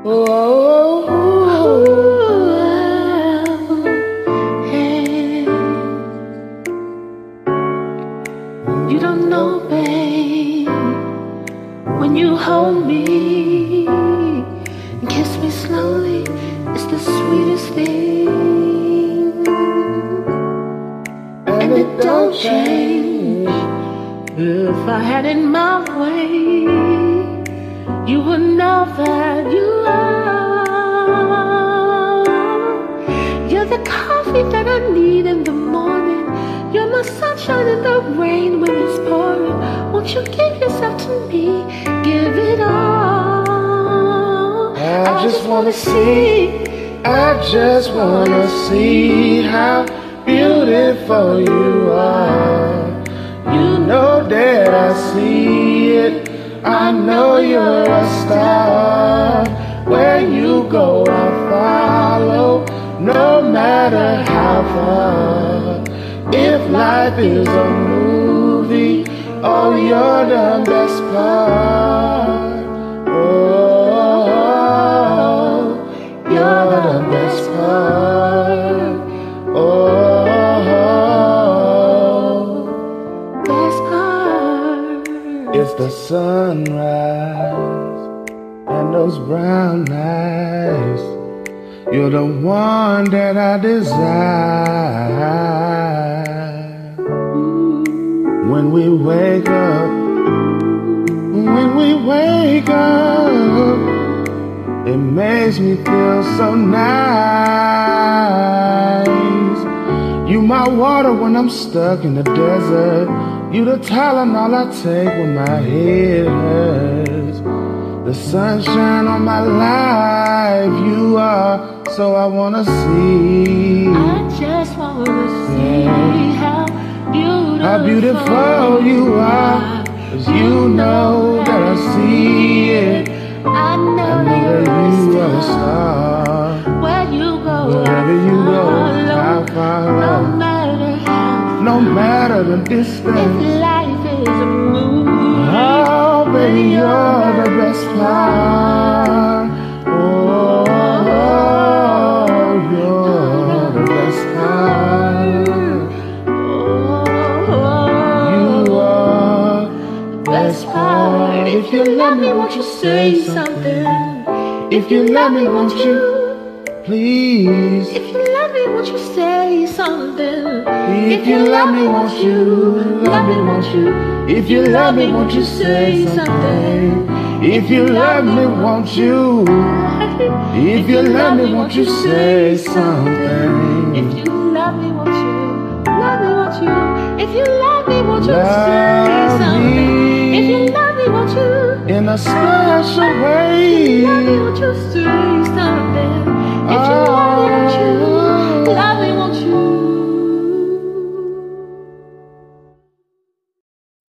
Oh, hey. You don't know, babe, when you hold me and kiss me slowly, it's the sweetest thing. And it don't change. If I had it my way, you would know that you are. You're the coffee that I need in the morning. You're my sunshine in the rain when it's pouring. Won't you give yourself to me? Give it all. I just wanna see. I just wanna see how beautiful you are. You know that I see it. I know you're a star. Where you go, I'll follow, no matter how far. If life is a movie, oh, you're the best part. Oh, you're the best part. Oh, best part. It's the sunrise and those brown eyes. You're the one that I desire. When we wake up, it makes me feel so nice. You my water when I'm stuck in the desert. You the Tylenol I take when my head hurts. The sunshine on my life, you are, so I wanna see. I just wanna see how beautiful you are. 'Cause you know that I see it. I know that you are a star. Where you go, wherever you go, I'll no follow. matter how, No matter the distance. if life is a movie, Oh, baby, you're the best part. Oh, you're the best part. You are the best part. If you love me, won't you say something? If you love me, won't you please? If you love me, won't you say something? If you love me, won't you? Love me, won't you? If you love me, won't you say something? If you love me, won't you? If you love me, won't you say something? If you love me, won't you? Love me, won't you? If you love me, won't you say something? If you love me, won't you? In a special way. Love me, won't you say